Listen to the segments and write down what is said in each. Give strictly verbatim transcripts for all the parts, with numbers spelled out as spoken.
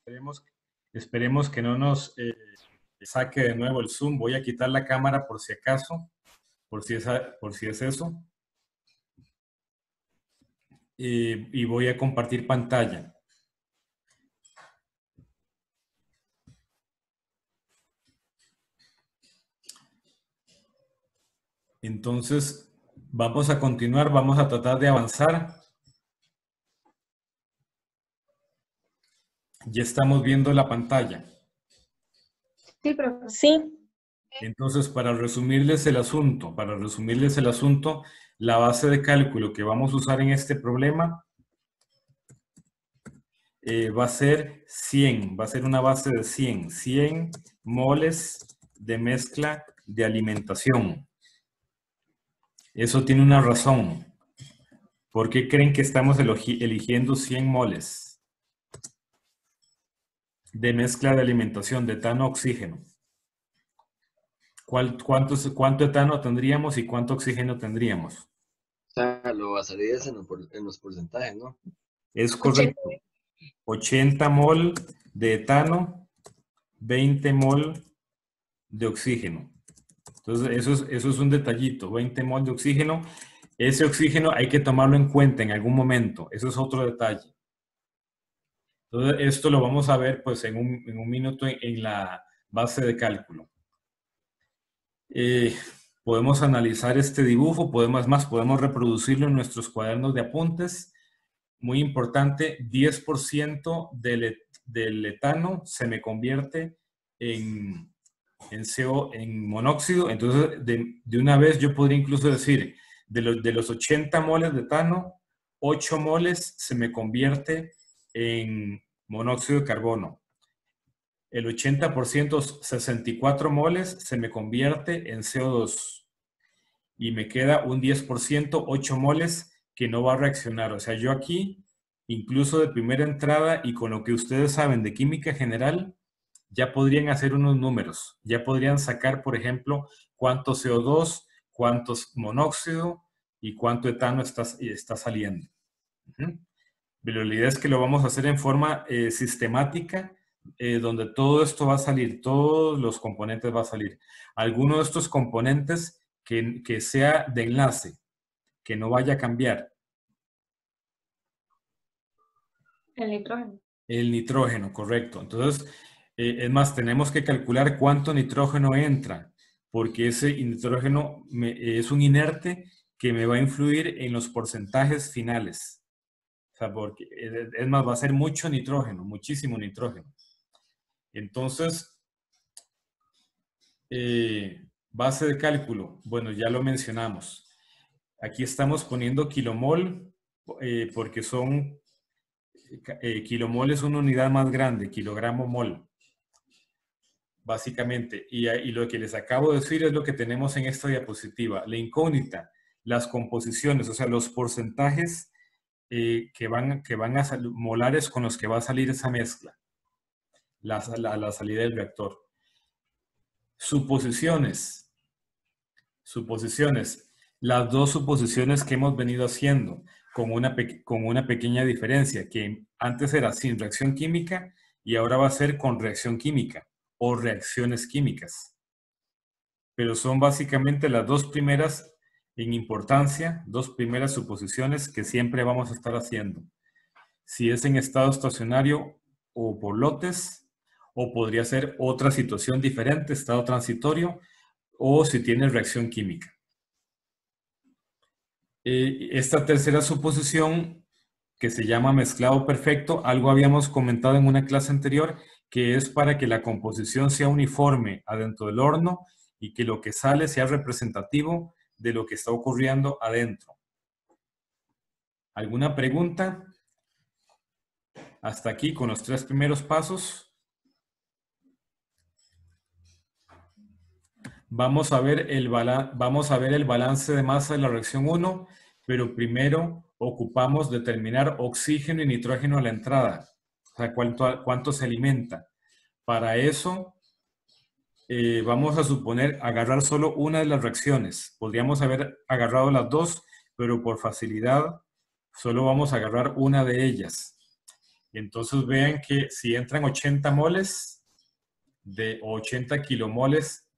Esperemos, esperemos que no nos eh, saque de nuevo el Zoom. Voy a quitar la cámara por si acaso, por si es, por si es eso. Eh, y voy a compartir pantalla. Entonces, vamos a continuar, vamos a tratar de avanzar. Ya estamos viendo la pantalla. Sí, profe. Sí. Entonces, para resumirles el asunto, para resumirles el asunto, la base de cálculo que vamos a usar en este problema eh, va a ser cien, va a ser una base de cien, cien moles de mezcla de alimentación. Eso tiene una razón. ¿Por qué creen que estamos eligiendo cien moles de mezcla de alimentación de etano-oxígeno? ¿Cuál, cuántos, ¿Cuánto etano tendríamos y cuánto oxígeno tendríamos? O sea, lo basarías en, en los porcentajes, ¿no? Es correcto. ochenta mol de etano, veinte mol de oxígeno. Entonces, eso es, eso es un detallito. veinte mol de oxígeno. Ese oxígeno hay que tomarlo en cuenta en algún momento. Eso es otro detalle. Entonces, esto lo vamos a ver pues en un, en un minuto en, en la base de cálculo. Eh, podemos analizar este dibujo, podemos más, podemos reproducirlo en nuestros cuadernos de apuntes. Muy importante, diez por ciento del, del etano se me convierte en, en C O, en monóxido. Entonces, de, de una vez yo podría incluso decir, de los, de los ochenta moles de etano, ocho moles se me convierte en monóxido de carbono. El ochenta por ciento, sesenta y cuatro moles, se me convierte en C O dos. Y me queda un diez por ciento, ocho moles, que no va a reaccionar. O sea, yo aquí, incluso de primera entrada y con lo que ustedes saben de química general, ya podrían hacer unos números. Ya podrían sacar, por ejemplo, cuánto C O dos, cuántos monóxido y cuánto etano está, está saliendo. Uh-huh. Pero la idea es que lo vamos a hacer en forma eh, sistemática, eh, donde todo esto va a salir, todos los componentes va a salir. Alguno de estos componentes que, que sea de enlace, que no vaya a cambiar. El nitrógeno. El nitrógeno, correcto. Entonces, eh, es más, tenemos que calcular cuánto nitrógeno entra, porque ese nitrógeno me, es un inerte que me va a influir en los porcentajes finales. O sea, porque, es más, va a ser mucho nitrógeno, muchísimo nitrógeno. Entonces, eh, base de cálculo, bueno, ya lo mencionamos. Aquí estamos poniendo kilomol, eh, porque son, eh, kilomol es una unidad más grande, kilogramo mol, básicamente. Y, y lo que les acabo de decir es lo que tenemos en esta diapositiva. La incógnita, las composiciones, o sea, los porcentajes eh, que, van, que van a salir, molares con los que va a salir esa mezcla, la, la, la salida del reactor. Suposiciones. Suposiciones. Las dos suposiciones que hemos venido haciendo con una, con una pequeña diferencia, que antes era sin reacción química y ahora va a ser con reacción química o reacciones químicas. Pero son básicamente las dos primeras en importancia, dos primeras suposiciones que siempre vamos a estar haciendo. Si es en estado estacionario o por lotes, o podría ser otra situación diferente, estado transitorio, o si tiene reacción química. Eh, esta tercera suposición, que se llama mezclado perfecto, algo habíamos comentado en una clase anterior, que es para que la composición sea uniforme adentro del horno y que lo que sale sea representativo de lo que está ocurriendo adentro. ¿Alguna pregunta? Hasta aquí con los tres primeros pasos. Vamos a ver el, vamos a ver el balance de masa de la reacción uno, pero primero ocupamos determinar oxígeno y nitrógeno a la entrada. O sea, cuánto, cuánto se alimenta. Para eso, eh, vamos a suponer agarrar solo una de las reacciones. Podríamos haber agarrado las dos, pero por facilidad solo vamos a agarrar una de ellas. Entonces vean que si entran ochenta moles de ochenta kilomoles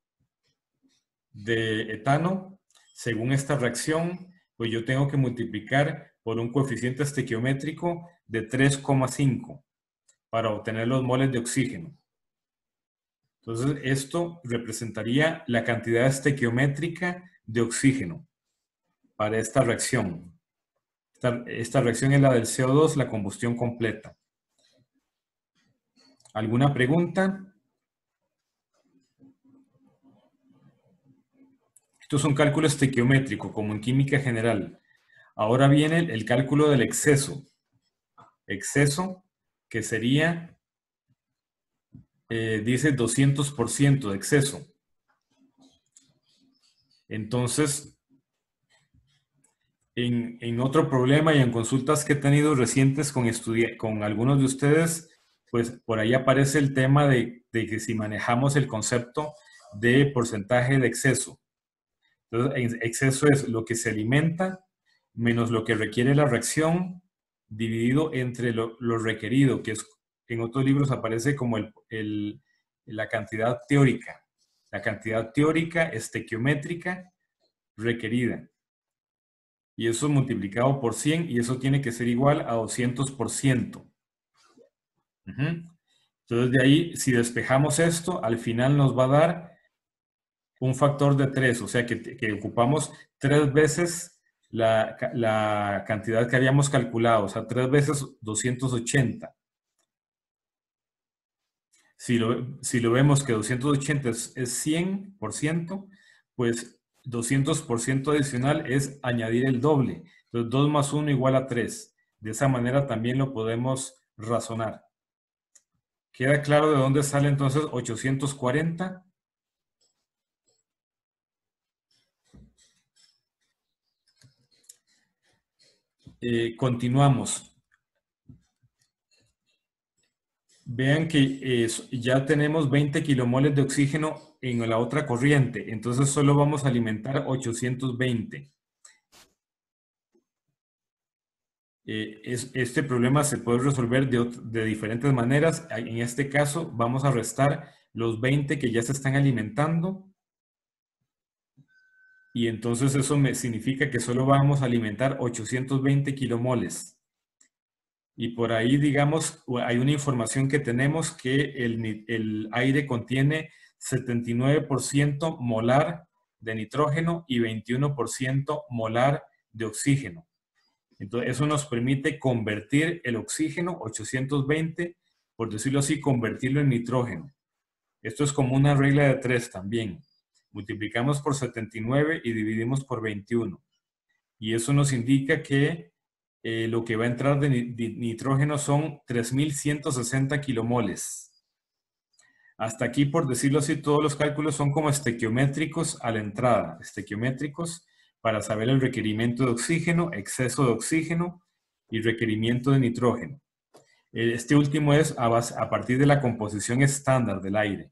de etano, según esta reacción, pues yo tengo que multiplicar por un coeficiente estequiométrico de tres coma cinco para obtener los moles de oxígeno. Entonces, esto representaría la cantidad estequiométrica de oxígeno para esta reacción. Esta, esta reacción es la del C O dos, la combustión completa. ¿Alguna pregunta? Esto es un cálculo estequiométrico, como en química general. Ahora viene el, el cálculo del exceso. Exceso, que sería, eh, dice doscientos por ciento de exceso. Entonces, en, en otro problema y en consultas que he tenido recientes con, con algunos de ustedes, pues por ahí aparece el tema de, de que si manejamos el concepto de porcentaje de exceso. Entonces, exceso es lo que se alimenta menos lo que requiere la reacción dividido entre lo, lo requerido, que es, en otros libros aparece como el, el, la cantidad teórica. La cantidad teórica estequiométrica requerida. Y eso multiplicado por cien, y eso tiene que ser igual a doscientos por ciento. Uh-huh. Entonces, de ahí, si despejamos esto, al final nos va a dar un factor de tres, o sea que, que ocupamos tres veces la, la cantidad que habíamos calculado, o sea, tres veces doscientos ochenta. Si lo, si lo vemos que doscientos ochenta es, es cien por ciento, pues doscientos por ciento adicional es añadir el doble. Entonces, dos más uno igual a tres. De esa manera también lo podemos razonar. ¿Queda claro de dónde sale entonces ochocientos cuarenta? Eh, continuamos. Vean que eh, ya tenemos veinte kilomoles de oxígeno en la otra corriente, entonces solo vamos a alimentar ochocientos veinte. Eh, es, este problema se puede resolver de, de diferentes maneras. En este caso vamos a restar los veinte que ya se están alimentando y entonces eso me significa que solo vamos a alimentar ochocientos veinte kilomoles. Y por ahí, digamos, hay una información que tenemos que el, el aire contiene setenta y nueve por ciento molar de nitrógeno y veintiuno por ciento molar de oxígeno. Entonces, eso nos permite convertir el oxígeno, ochocientos veinte, por decirlo así, convertirlo en nitrógeno. Esto es como una regla de tres también. Multiplicamos por setenta y nueve y dividimos por veintiuno. Y eso nos indica que Eh, lo que va a entrar de, de nitrógeno son tres mil ciento sesenta kilomoles. Hasta aquí, por decirlo así, todos los cálculos son como estequiométricos a la entrada. Estequiométricos para saber el requerimiento de oxígeno, exceso de oxígeno y requerimiento de nitrógeno. Este último es a, base, a partir de la composición estándar del aire.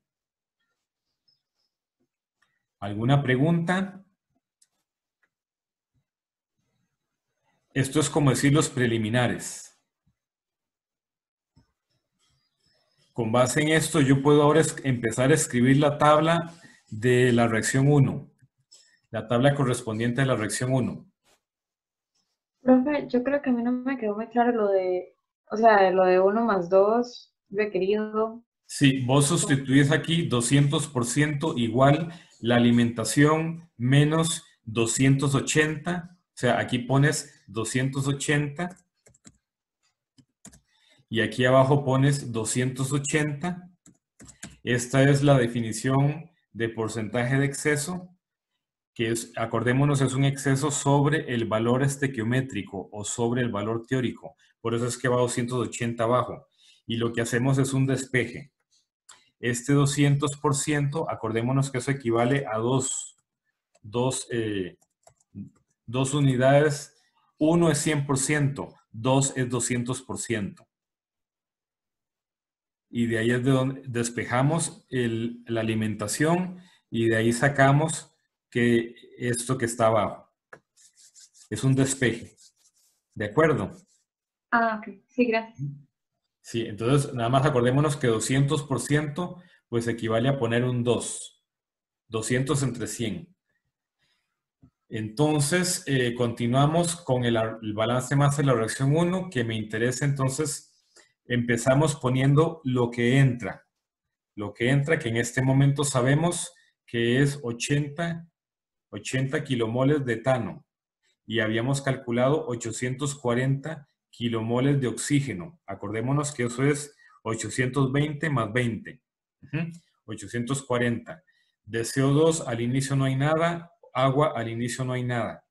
¿Alguna pregunta? Esto es como decir los preliminares. Con base en esto, yo puedo ahora empezar a escribir la tabla de la reacción uno. La tabla correspondiente a la reacción uno. Profe, yo creo que a mí no me quedó muy claro lo de, o sea, lo de uno más dos requerido. Sí, vos sustituís aquí doscientos por ciento igual la alimentación menos doscientos ochenta. O sea, aquí pones doscientos ochenta y aquí abajo pones doscientos ochenta. Esta es la definición de porcentaje de exceso, que es, acordémonos, es un exceso sobre el valor estequiométrico o sobre el valor teórico. Por eso es que va doscientos ochenta abajo. Y lo que hacemos es un despeje. Este doscientos por ciento, acordémonos que eso equivale a dos, dos, eh, dos unidades. Uno es cien por ciento, dos es doscientos por ciento. Y de ahí es de donde despejamos el, la alimentación y de ahí sacamos que esto que está abajo es un despeje. ¿De acuerdo? Ah, ok. Sí, gracias. Sí, entonces nada más acordémonos que doscientos por ciento pues equivale a poner un dos. doscientos entre cien. Entonces, eh, continuamos con el, el balance masa de la reacción uno, que me interesa. Entonces, empezamos poniendo lo que entra. Lo que entra, que en este momento sabemos que es ochenta, ochenta kilomoles de etano. Y habíamos calculado ochocientos cuarenta kilomoles de oxígeno. Acordémonos que eso es ochocientos veinte más veinte. Uh-huh. ochocientos cuarenta. De C O dos al inicio no hay nada, agua al inicio no hay nada.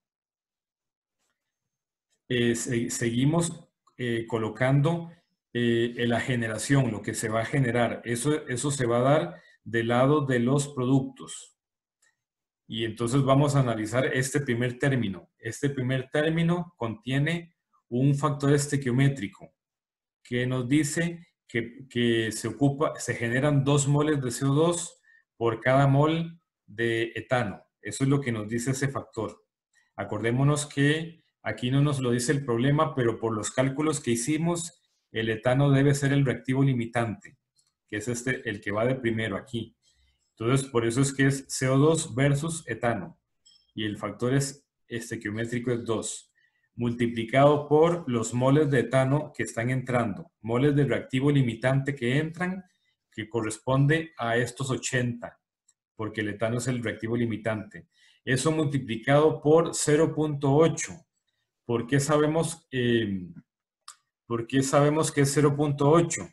Eh, se, seguimos eh, colocando eh, en la generación, lo que se va a generar. Eso, eso se va a dar del lado de los productos. Y entonces vamos a analizar este primer término. Este primer término contiene un factor estequiométrico que nos dice que, que se ocupa, se generan dos moles de C O dos por cada mol de etano. Eso es lo que nos dice ese factor. Acordémonos que aquí no nos lo dice el problema, pero por los cálculos que hicimos, el etano debe ser el reactivo limitante, que es este, el que va de primero aquí. Entonces, por eso es que es C O dos versus etano. Y el factor es estequiométrico es dos. Multiplicado por los moles de etano que están entrando. Moles de reactivo limitante que entran, que corresponde a estos ochenta. Porque el etano es el reactivo limitante. Eso multiplicado por cero punto ocho. ¿Por qué sabemos, eh, ¿por qué sabemos que es cero punto ocho?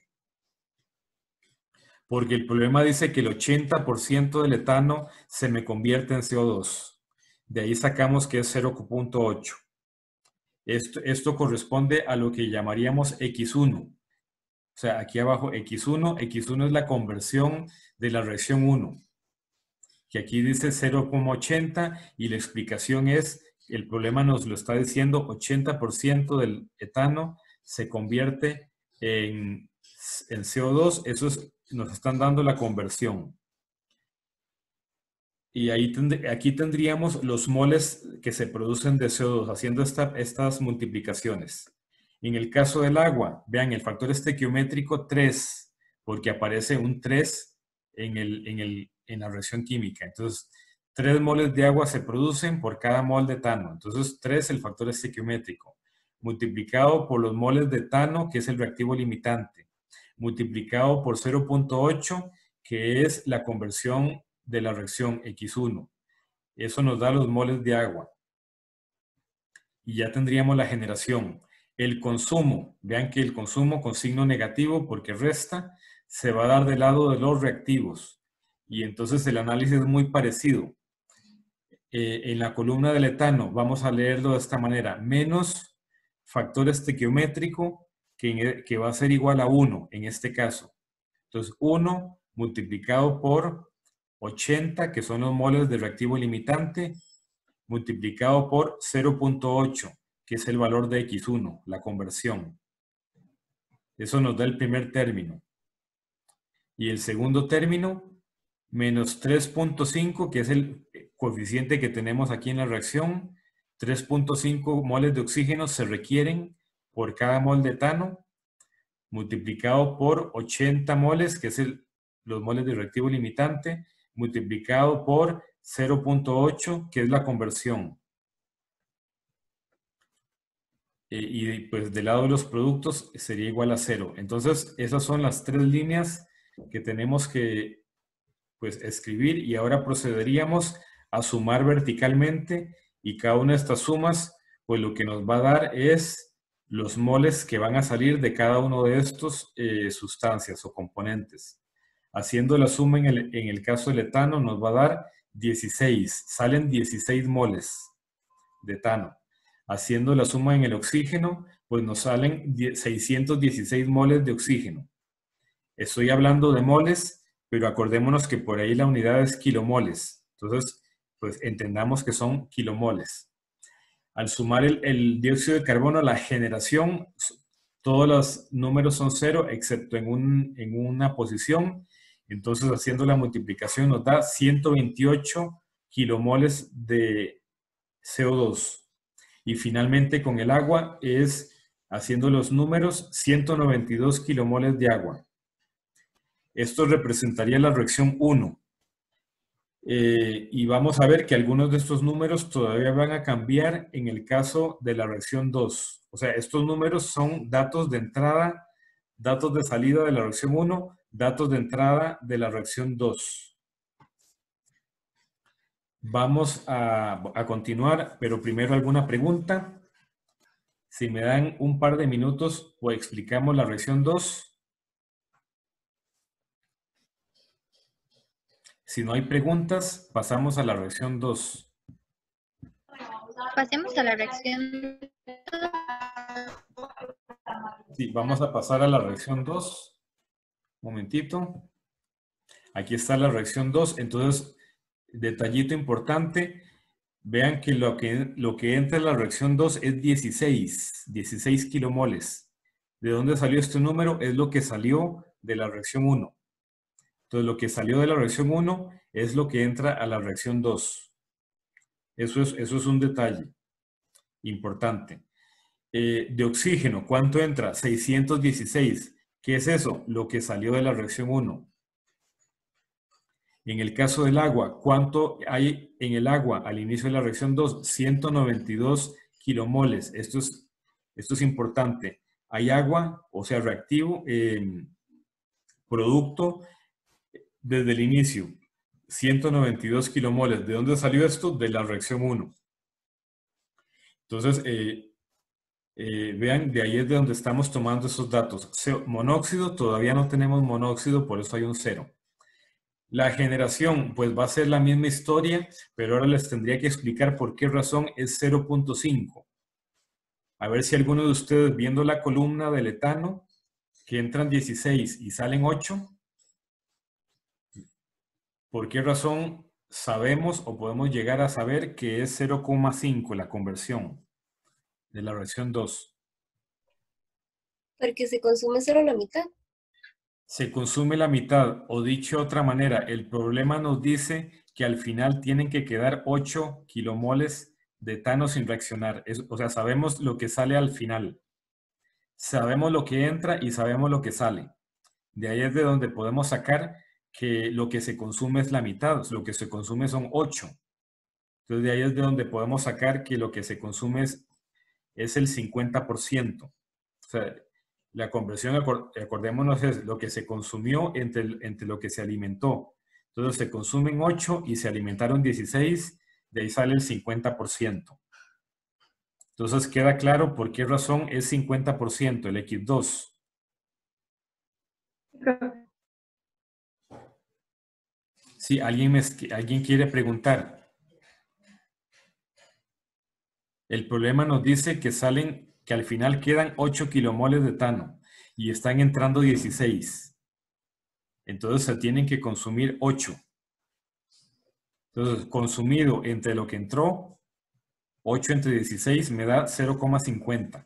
Porque el problema dice que el ochenta por ciento del etano se me convierte en C O dos. De ahí sacamos que es cero punto ocho. Esto, esto corresponde a lo que llamaríamos equis uno. O sea, aquí abajo equis uno. equis uno es la conversión de la reacción uno. Que aquí dice cero coma ochenta y la explicación es, el problema nos lo está diciendo, ochenta por ciento del etano se convierte en, en C O dos. Eso es, nos están dando la conversión. Y ahí tend, aquí tendríamos los moles que se producen de C O dos, haciendo esta, estas multiplicaciones. En el caso del agua, vean, el factor estequiométrico tres, porque aparece un tres en, el, en, el, en la reacción química. Entonces, tres moles de agua se producen por cada mol de etano. Entonces, tres el factor estequiométrico, multiplicado por los moles de etano, que es el reactivo limitante, multiplicado por cero punto ocho, que es la conversión de la reacción equis uno. Eso nos da los moles de agua. Y ya tendríamos la generación. El consumo, vean que el consumo con signo negativo, porque resta, se va a dar del lado de los reactivos. Y entonces el análisis es muy parecido. Eh, en la columna del etano vamos a leerlo de esta manera. Menos factor estequiométrico, que, que va a ser igual a uno en este caso. Entonces, uno multiplicado por ochenta, que son los moles de reactivo limitante, multiplicado por cero punto ocho, que es el valor de equis uno, la conversión. Eso nos da el primer término. Y el segundo término, menos tres punto cinco, que es el coeficiente que tenemos aquí en la reacción. tres punto cinco moles de oxígeno se requieren por cada mol de etano, multiplicado por ochenta moles, que es el, los moles de reactivo limitante, multiplicado por cero punto ocho, que es la conversión. Eh, y pues del lado de los productos sería igual a cero. Entonces, esas son las tres líneas que tenemos que pues, escribir, y ahora procederíamos a sumar verticalmente, y cada una de estas sumas, pues lo que nos va a dar es los moles que van a salir de cada uno de estos eh, sustancias o componentes. Haciendo la suma en el, en el caso del etano nos va a dar dieciséis, salen dieciséis moles de etano. Haciendo la suma en el oxígeno, pues nos salen seiscientos dieciséis moles de oxígeno. Estoy hablando de moles, pero acordémonos que por ahí la unidad es kilomoles. Entonces, pues entendamos que son kilomoles. Al sumar el, el dióxido de carbono a la generación, todos los números son cero, excepto en, un, en una posición. Entonces, haciendo la multiplicación nos da ciento veintiocho kilomoles de C O dos. Y finalmente, con el agua es Haciendo los números, ciento noventa y dos kilomoles de agua. Esto representaría la reacción uno. Eh, y vamos a ver que algunos de estos números todavía van a cambiar en el caso de la reacción dos. O sea, estos números son datos de entrada, datos de salida de la reacción uno, datos de entrada de la reacción dos. Vamos a, a continuar, pero primero alguna pregunta. Si me dan un par de minutos, pues explicamos la reacción dos. Si no hay preguntas, pasamos a la reacción dos. Pasemos a la reacción. Sí, vamos a pasar a la reacción dos. Un momentito. Aquí está la reacción dos. Entonces, detallito importante. Vean que lo que, lo que entra en la reacción dos es dieciséis. dieciséis kilomoles. ¿De dónde salió este número? Es lo que salió de la reacción uno. Entonces, lo que salió de la reacción uno es lo que entra a la reacción dos. Eso es, eso es un detalle importante. Eh, de oxígeno, ¿cuánto entra? seiscientos dieciséis. ¿Qué es eso? Lo que salió de la reacción uno. En el caso del agua, ¿cuánto hay en el agua al inicio de la reacción dos? ciento noventa y dos kilomoles. Esto es, esto es importante. Hay agua, o sea, reactivo, eh, producto desde el inicio. ciento noventa y dos kilomoles. ¿De dónde salió esto? De la reacción uno. Entonces, eh, eh, vean, de ahí es de donde estamos tomando esos datos. Monóxido, todavía no tenemos monóxido, por eso hay un cero. La generación, pues va a ser la misma historia, pero ahora les tendría que explicar por qué razón es cero punto cinco. A ver si alguno de ustedes, viendo la columna del etano, que entran dieciséis y salen ocho, ¿por qué razón sabemos o podemos llegar a saber que es cero coma cinco la conversión de la reacción dos? Porque se consume solo la mitad. Se consume la mitad, o dicho de otra manera, el problema nos dice que al final tienen que quedar ocho kilomoles de etano sin reaccionar. Es, o sea, sabemos lo que sale al final. Sabemos lo que entra y sabemos lo que sale. De ahí es de donde podemos sacar que lo que se consume es la mitad. Lo que se consume son ocho. Entonces de ahí es de donde podemos sacar que lo que se consume es, es el cincuenta por ciento. O sea, la conversión, acordémonos, es lo que se consumió entre, entre lo que se alimentó. Entonces se consumen ocho y se alimentaron dieciséis, de ahí sale el cincuenta por ciento. Entonces queda claro por qué razón es cincuenta por ciento el equis dos. Sí, ¿alguien, me, ¿alguien quiere preguntar? El problema nos dice que salen, que al final quedan ocho kilomoles de etano y están entrando dieciséis. Entonces se tienen que consumir ocho. Entonces, consumido entre lo que entró, ocho entre dieciséis me da cero coma cincuenta.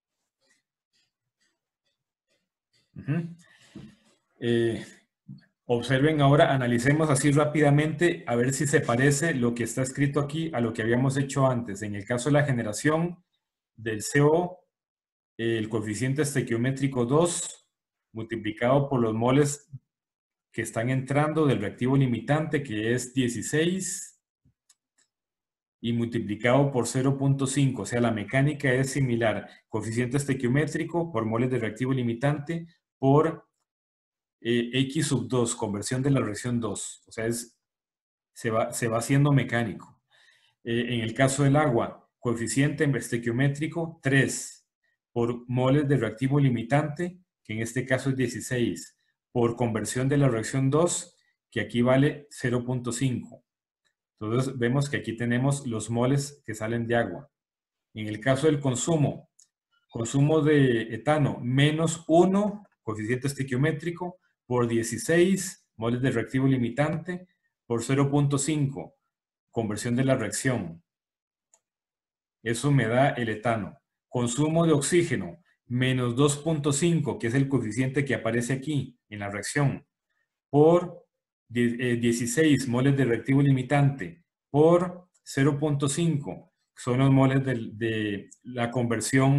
Uh-huh. eh, observen ahora, analicemos así rápidamente a ver si se parece lo que está escrito aquí a lo que habíamos hecho antes. En el caso de la generación del C O, el coeficiente estequiométrico dos multiplicado por los moles que están entrando del reactivo limitante, que es dieciséis, y multiplicado por cero punto cinco. O sea, la mecánica es similar. Coeficiente estequiométrico por moles de reactivo limitante por eh, X sub dos, conversión de la reacción dos. O sea, es, se, va, se va haciendo mecánico. Eh, en el caso del agua, coeficiente estequiométrico tres por moles de reactivo limitante, que en este caso es dieciséis, por conversión de la reacción dos, que aquí vale cero punto cinco. Entonces vemos que aquí tenemos los moles que salen de agua. En el caso del consumo, consumo de etano menos uno, coeficiente estequiométrico, por dieciséis, moles de reactivo limitante, por cero punto cinco, conversión de la reacción. Eso me da el etano. Consumo de oxígeno, menos dos punto cinco, que es el coeficiente que aparece aquí en la reacción, por dieciséis moles de reactivo limitante, por cero punto cinco, son los moles de, de la conversión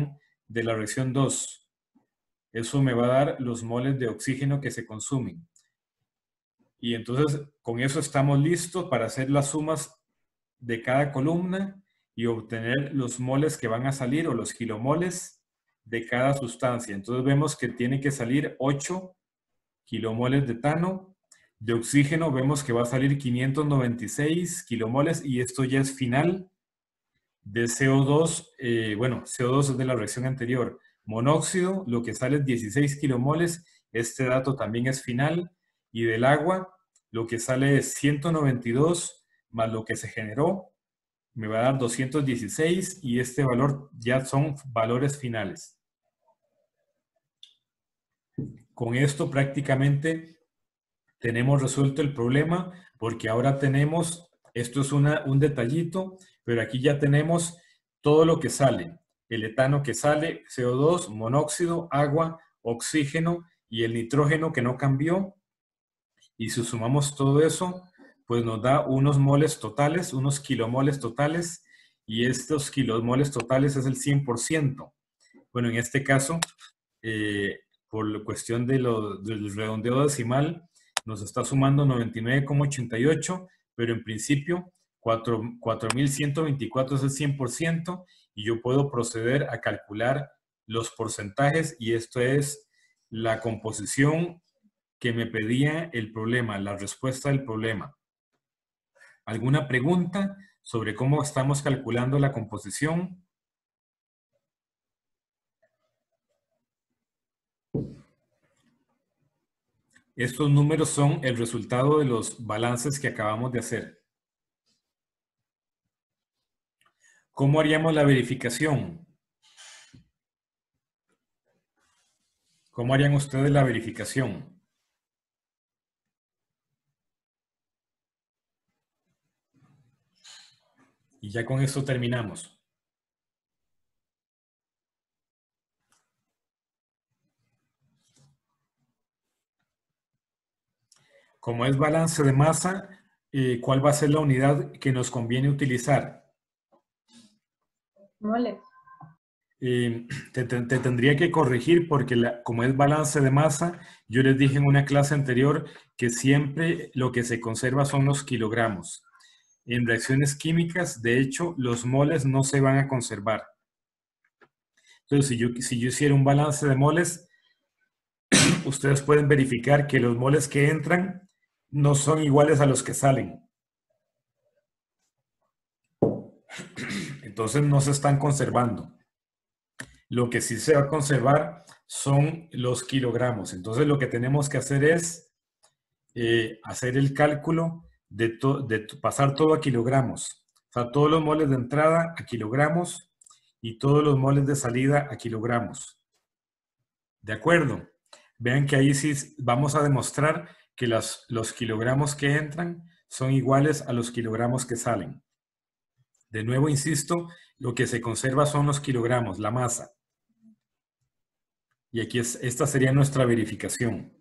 de la reacción dos. Eso me va a dar los moles de oxígeno que se consumen. Y entonces con eso estamos listos para hacer las sumas de cada columna y obtener los moles que van a salir o los kilomoles de cada sustancia. Entonces vemos que tiene que salir ocho kilomoles de etano. De oxígeno vemos que va a salir quinientos noventa y seis kilomoles y esto ya es final. De C O dos, eh, bueno, C O dos es de la reacción anterior. Monóxido, lo que sale es dieciséis kilomoles. Este dato también es final. Y del agua, lo que sale es ciento noventa y dos más lo que se generó. Me va a dar doscientos dieciséis y este valor ya son valores finales. Con esto prácticamente tenemos resuelto el problema porque ahora tenemos, esto es una, un detallito, pero aquí ya tenemos todo lo que sale. El etano que sale, C O dos, monóxido, agua, oxígeno y el nitrógeno que no cambió. Y si sumamos todo eso, pues nos da unos moles totales, unos kilomoles totales, y estos kilomoles totales es el cien por ciento. Bueno, en este caso, eh, por la cuestión de lo, del redondeo decimal, nos está sumando noventa y nueve coma ochenta y ocho, pero en principio cuatro mil ciento veinticuatro es el cien por ciento, y yo puedo proceder a calcular los porcentajes, y esto es la composición que me pedía el problema, la respuesta del problema. ¿Alguna pregunta sobre cómo estamos calculando la composición? Estos números son el resultado de los balances que acabamos de hacer. ¿Cómo haríamos la verificación? ¿Cómo harían ustedes la verificación? Y ya con esto terminamos. Como es balance de masa, eh, ¿cuál va a ser la unidad que nos conviene utilizar? Moles. Eh, te, te, te tendría que corregir porque la, como es balance de masa, yo les dije en una clase anterior que siempre lo que se conserva son los kilogramos. En reacciones químicas, de hecho, los moles no se van a conservar. Entonces, si yo, si yo hiciera un balance de moles, ustedes pueden verificar que los moles que entran no son iguales a los que salen. Entonces, no se están conservando. Lo que sí se va a conservar son los kilogramos. Entonces, lo que tenemos que hacer es eh, hacer el cálculo de, to, de pasar todo a kilogramos. O sea, todos los moles de entrada a kilogramos y todos los moles de salida a kilogramos. ¿De acuerdo? Vean que ahí sí vamos a demostrar que las, los kilogramos que entran son iguales a los kilogramos que salen. De nuevo, insisto, lo que se conserva son los kilogramos, la masa. Y aquí es, esta sería nuestra verificación.